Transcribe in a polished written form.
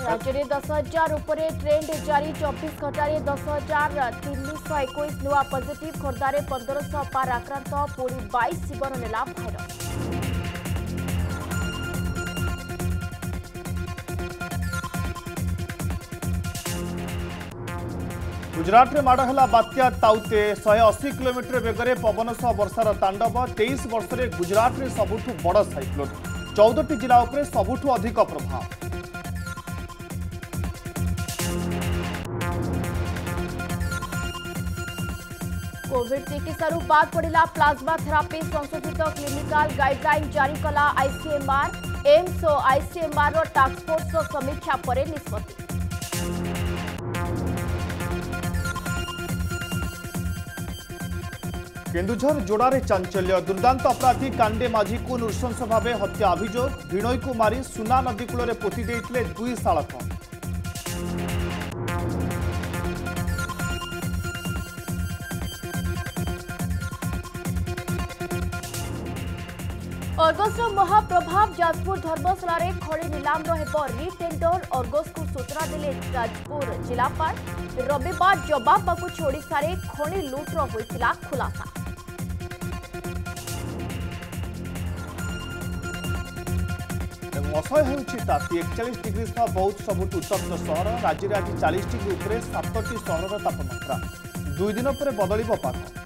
राज्य में 10,000 उपरे ट्रेंड जारी 24 घंटे 10,321 नुआ पॉजिटिव खोर्धारे 1500 पार आक्रांत पुणी 22 जीवन नेला भाइरस। गुजरात में माड़ है बात्या ताउते 180 किलोमीटर बेगर पवन सह वर्षार तांडव 23 वर्ष में गुजरात में सबुठ बड़ साइक्लोन 14टी जिला उपरे सबुठ अधिक प्रभाव। कोविड चिकित्सा बाद पड़ा प्लाज्मा थेरापी संशोधित क्लिनिकल गाइडलाइन जारी कला आईसीएमआर एम्स और आईसीएमआर टास्क फोर्स समीक्षा पर निष्पत्ति। केन्दुझर जोड़े चांचल्य दुर्दांत अपराधी कांडे माझी को नृशंस भाव हत्या अभियोग भिणई को मारी सुना नदी कूल पोति देइथिले दुई शालक। अर्गस महाप्रभाव जाजपुर धर्मशाला रे खड़ी नीलाम रिटेंडर अर्गस को सूचना देले जाजपुर जिलापाल। रविवार जवाब बाकू ओडिशा रे खणी लुट्र होइतिला खुलासा। असह्य होउछि ताती 41 डिग्री सह बहुत सबुठ उत्तप्त सहर राज्य में आज 40 डिग्री उपरे 7टी सहर तापमात्रा 2 दिन पर बदलिब पाग।